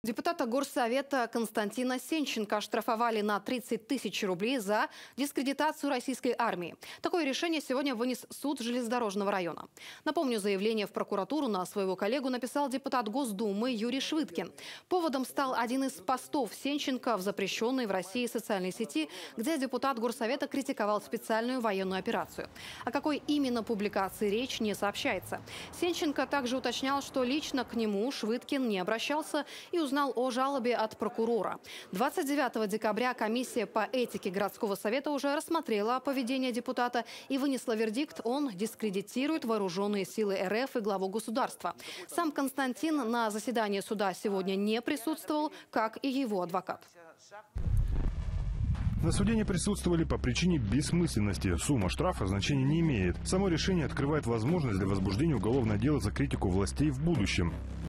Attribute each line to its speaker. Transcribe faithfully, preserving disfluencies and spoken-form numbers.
Speaker 1: Депутата Горсовета Константина Сенченко оштрафовали на тридцать тысяч рублей за дискредитацию российской армии. Такое решение сегодня вынес суд железнодорожного района. Напомню, заявление в прокуратуру на своего коллегу написал депутат Госдумы Юрий Швыдкин. Поводом стал один из постов Сенченко в запрещенной в России социальной сети, где депутат Горсовета критиковал специальную военную операцию. О какой именно публикации речь, не сообщается. Сенченко также уточнял, что лично к нему Швыдкин не обращался и узнал о жалобе от прокурора. двадцать девятого декабря комиссия по этике городского совета уже рассмотрела поведение депутата и вынесла вердикт: он дискредитирует вооруженные силы РФ и главу государства. Сам Константин на заседании суда сегодня не присутствовал, как и его адвокат.
Speaker 2: На суде не присутствовали по причине бессмысленности. Сумма штрафа значения не имеет. Само решение открывает возможность для возбуждения уголовного дела за критику властей в будущем.